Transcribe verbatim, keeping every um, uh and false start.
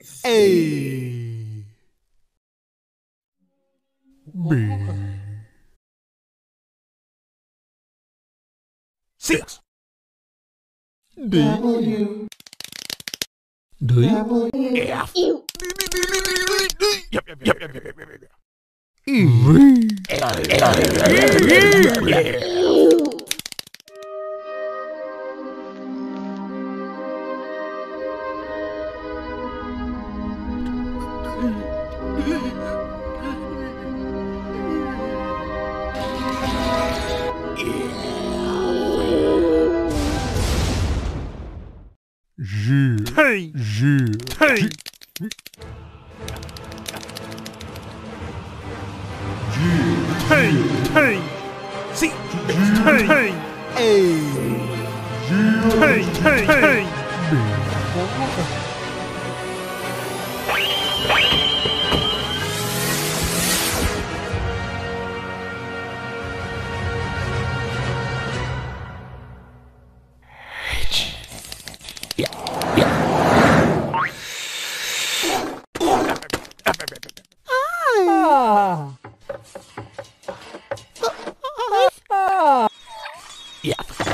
A B six D W D F Yep, yep, yep, yep, yep, yep. E V G Hey! G Hey! Hey! Hey! C Hey! Hey! A Hey! Hey! Hey! B Yeah.